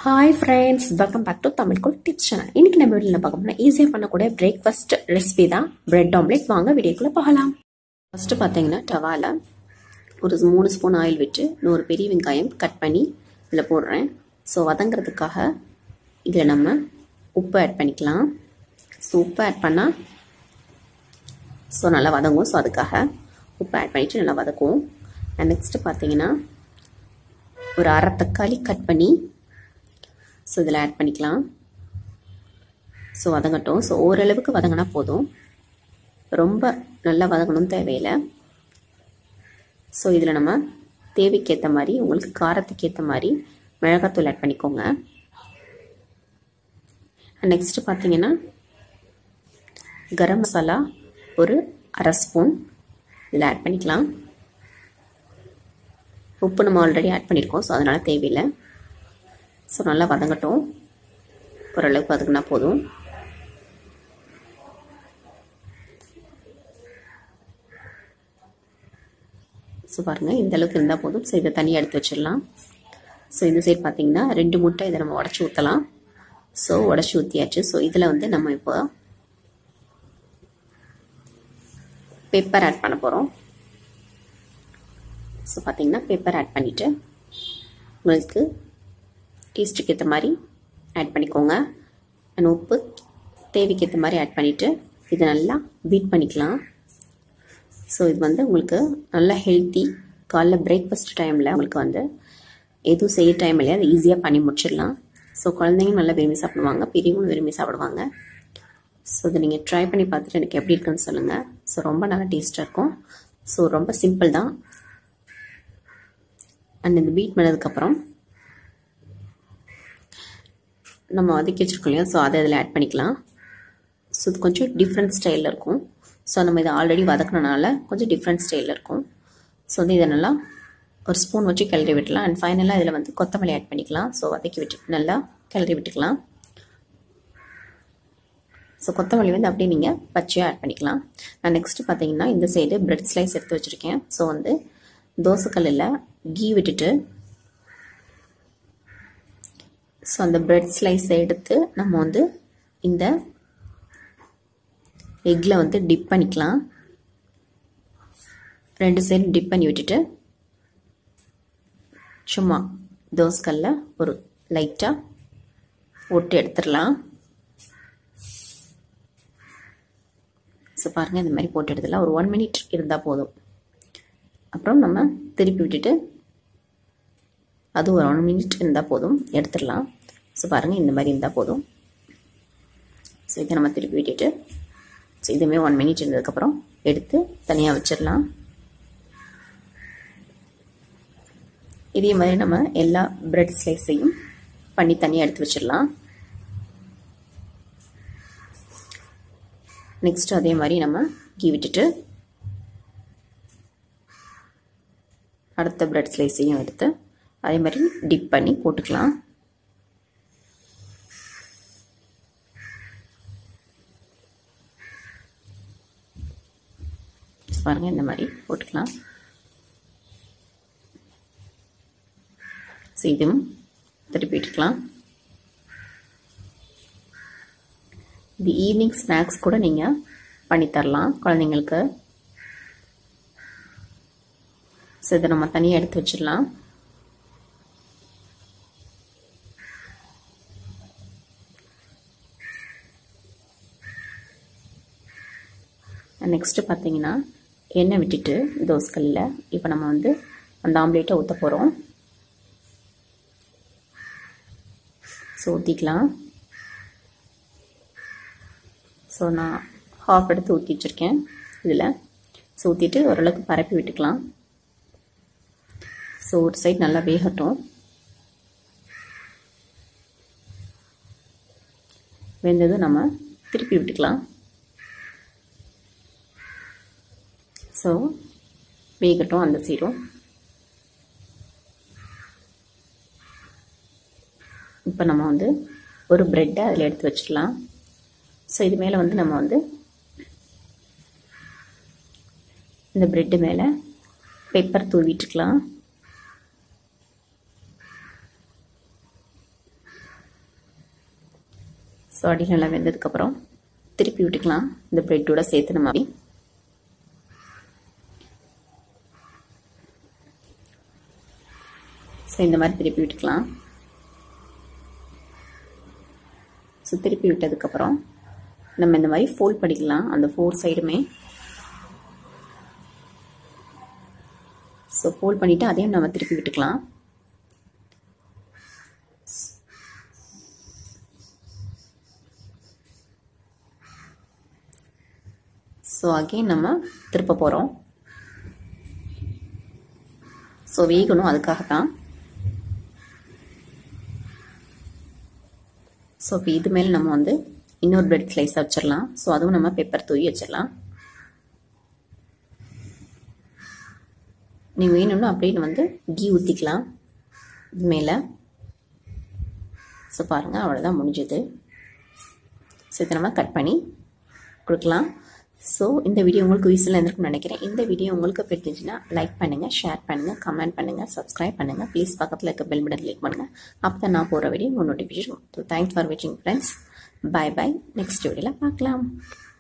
Hi friends, welcome back to Tamil Cool Tips channel. இன்னைக்கு நம்ம வீடியோல பார்க்க போறோம் ஈஸியா பண்ணக்கூடிய பிரேக்ஃபாஸ்ட் ரெசிபி தான் பிரெட் ஆம்லெட். வாங்க வீடியோக்குள்ள போகலாம். ஃபர்ஸ்ட் பாத்தீங்கன்னா தவால ஒரு 3 ஸ்பூன் ஆயில் விட்டு ஒரு பெரிய வெங்காயம் கட் பண்ணி இதுல போடுறேன். சோ வதங்கிறதுக்காக இதுல நம்ம உப்பு ஆட் பண்ணிக்கலாம். சோ உப்பு ஆட் பண்ணா நல்லா வதங்கும். சோ அதுக்காக உப்பு ஆட் பண்ணிட்டு நல்லா வதக்குவோம். நெக்ஸ்ட் பாத்தீங்கன்னா ஒரு அரை தக்காளி கட் பண்ணி ஸோ இதில் ஆட் பண்ணிக்கலாம். ஸோ வதங்கட்டும். ஸோ ஓரளவுக்கு வதங்கினா போதும், ரொம்ப நல்லா வதங்கணும் தேவையில்லை. ஸோ இதில் நம்ம தேவைக்கேற்ற மாதிரி உங்களுக்கு காரத்துக்கு ஏற்ற மாதிரி மிளகாத்தூள் ஆட் பண்ணிக்கோங்க. நெக்ஸ்ட்டு பார்த்தீங்கன்னா கரம் மசாலா ஒரு அரை ஸ்பூன் இதில் ஆட் பண்ணிக்கலாம். உப்பு நம்ம ஆல்ரெடி ஆட் பண்ணியிருக்கோம், ஸோ அதனால் தேவையில்லை. ஸோ நல்லா வதங்கட்டும். ஓரளவுக்கு வதங்கினா போதும். ஸோ பாருங்கள், இந்த அளவுக்கு இருந்தால் போதும். ஸோ இதை தனியாக எடுத்து வச்சிடலாம். ஸோ இந்த சைடு பார்த்தீங்கன்னா 2 முட்டை இதை நம்ம உடச்சி ஊற்றலாம். ஸோ உடச்சி ஊற்றியாச்சு. ஸோ இதில் வந்து நம்ம இப்போ பெப்பர் ஆட் பண்ண போகிறோம். ஸோ பார்த்தீங்கன்னா பெப்பர் ஆட் பண்ணிவிட்டு உங்களுக்கு டேஸ்ட்டுக்கு ஏற்ற மாதிரி ஆட் பண்ணிக்கோங்க. அண்ட் உப்பு தேவைக்கு ஏற்ற மாதிரி ஆட் பண்ணிவிட்டு இதை நல்லா பீட் பண்ணிக்கலாம். ஸோ இது வந்து உங்களுக்கு நல்லா ஹெல்த்தி. காலைல பிரேக்ஃபாஸ்ட் டைமில் உங்களுக்கு வந்து எதுவும் செய்ய டைம் இல்லையா, அதை ஈஸியாக பண்ணி முடிச்சிடலாம். ஸோ குழந்தைங்க நல்லா விரும்பி சாப்பிடுவாங்க, பெரியவங்களும் விரும்பி சாப்பிடுவாங்க. ஸோ இதை நீங்கள் ட்ரை பண்ணி பார்த்துட்டு எனக்கு எப்படி இருக்குன்னு சொல்லுங்கள். ஸோ ரொம்ப நல்லா டேஸ்ட்டாக இருக்கும். ஸோ ரொம்ப சிம்பிள் தான். அண்ட் இந்த பீட் பண்ணதுக்கப்புறம் நம்ம வதக்கி வச்சுருக்கோம் இல்லையா, ஸோ அதை இதில் ஆட் பண்ணிக்கலாம். ஸோ இது கொஞ்சம் டிஃப்ரெண்ட் ஸ்டைலில் இருக்கும். ஸோ நம்ம இதை ஆல்ரெடி வதக்கினால கொஞ்சம் டிஃப்ரெண்ட் ஸ்டைலில் இருக்கும். ஸோ வந்து இதை நல்லா ஒரு ஸ்பூன் வச்சு கிளறி விட்டுலாம். அண்ட் ஃபைனலாக இதில் வந்து கொத்தமல்லி ஆட் பண்ணிக்கலாம். ஸோ வதக்கி விட்டு நல்லா கிளறி விட்டுக்கலாம். ஸோ கொத்தமல்லி வந்து அப்படியே நீங்கள் பச்சையாக ஆட் பண்ணிக்கலாம். நான் நெக்ஸ்ட்டு பார்த்தீங்கன்னா இந்த சைடு பிரெட் ஸ்லைஸ் எடுத்து வச்சுருக்கேன். ஸோ வந்து தோசைக்கல்லில் கீ விட்டுட்டு ஸோ அந்த பிரெட் ஸ்லைஸை எடுத்து நம்ம வந்து இந்த எக்கில் வந்து டிப் பண்ணிக்கலாம். 2 சைடு டிப் பண்ணி விட்டுட்டு சும்மா தோசைக்கல்ல ஒரு லைட்டாக போட்டு எடுத்துடலாம். ஸோ பாருங்கள், இந்த மாதிரி போட்டு எடுத்துடலாம். ஒரு 1 மினிட் இருந்தால் போதும். அப்புறம் நம்ம திருப்பி விட்டுட்டு அது ஒரு 1 மினிட் இருந்தால் போதும், எடுத்துடலாம். ஸோ பாருங்கள், இந்த மாதிரி இருந்தால் போதும். ஸோ இதை நம்ம திருப்பி விட்டுட்டு ஸோ இதுவுமே 1 மினிட் இருந்ததுக்கப்புறம் எடுத்து தனியாக வச்சிடலாம். இதே மாதிரி நம்ம எல்லா பிரெட் ஸ்லைஸையும் பண்ணி தனியாக எடுத்து வச்சிடலாம். நெக்ஸ்ட் அதே மாதிரி நம்ம கீ விட்டுட்டு அடுத்த பிரெட் ஸ்லைஸையும் எடுத்து அதே மாதிரி டிப் பண்ணி போட்டுக்கலாம். பாருங்க, இந்த மாதிரி போட்டுக்கலாம். ஸோ இதுவும் திருப்பி விட்டுக்கலாம். இது ஈவினிங் ஸ்நாக்ஸ் கூட நீங்கள் பண்ணித்தரலாம் குழந்தைங்களுக்கு. ஸோ இதை நம்ம தனியாக எடுத்து வச்சிடலாம். நெக்ஸ்ட்டு பார்த்தீங்கன்னா எண்ணெய் விட்டுட்டு தோசைக்கல்லில் இப்போ நம்ம வந்து அந்த ஆம்லேட்டை ஊற்ற போகிறோம். ஸோ ஊற்றிக்கலாம். ஸோ நான் ஹாஃப் எடுத்து ஊற்றி வச்சுருக்கேன் இதில். ஸோ ஊற்றிட்டு ஓரளவுக்கு பரப்பி விட்டுக்கலாம். ஸோ ஒரு சைடு நல்லா வேகட்டும். வெந்ததும் நம்ம திருப்பி விட்டுக்கலாம். ஸோ வேகட்டும் அந்த சைடும். இப்போ நம்ம வந்து ஒரு ப்ரெட்டை அதில் எடுத்து வச்சிடலாம். ஸோ இது மேலே வந்து நம்ம வந்து இந்த ப்ரெட்டு மேலே பெப்பர் தூவிட்டுக்கலாம். ஸோ அடியில் நல்லா வெந்ததுக்கப்புறம் திருப்பி விட்டுக்கலாம் இந்த ப்ரெட்டோட சேர்த்துன மாதிரி. ஸோ இந்த மாதிரி திருப்பி விட்டுக்கலாம். ஸோ திருப்பி விட்டதுக்கப்புறம் நம்ம இந்த மாதிரி ஃபோல்ட் பண்ணிக்கலாம் அந்த 4 சைடுமே. ஸோ ஃபோல்ட் பண்ணிவிட்டு அதையும் நம்ம திருப்பி விட்டுக்கலாம். ஸோ அகெயின் நம்ம திருப்ப போகிறோம். ஸோ வேகணும், அதுக்காகத்தான். ஸோ இப்போ இது மேலே நம்ம வந்து இன்னொரு பிரெட் ஸ்லைஸாக வச்சிடலாம். ஸோ அதுவும் நம்ம பெப்பர் தூவி வச்சிடலாம். நீங்கள் வேணும்னா அப்படின்னு வந்து கீ ஊற்றிக்கலாம் இது மேலே. ஸோ பாருங்கள், அவ்வளோதான் முடிஞ்சது. ஸோ இதை நம்ம கட் பண்ணி கொடுக்கலாம். ஸோ இந்த வீடியோ உங்களுக்கு யூஸ்ஃபுல்லாக இருந்திருக்கும்னு நினைக்கிறேன். இந்த வீடியோ உங்களுக்கு பிடிச்சிருந்துச்சுன்னா லைக் பண்ணுங்கள், ஷேர் பண்ணுங்கள், கமெண்ட் பண்ணுங்கள், சப்ஸ்கிரைப் பண்ணுங்கள். ப்ளீஸ் பக்கத்தில் இருக்க பெல் பட்டன் கிளிக் பண்ணுங்கள். அப்போ தான் நான் போகிற வீடியோ உங்கள் நோட்டிஃபிகேஷன். ஸோ தேங்க்ஸ் ஃபார் வாட்சிங் ஃப்ரெண்ட்ஸ். Bye bye. நெக்ஸ்ட் வீடியோவில் பார்க்கலாம்.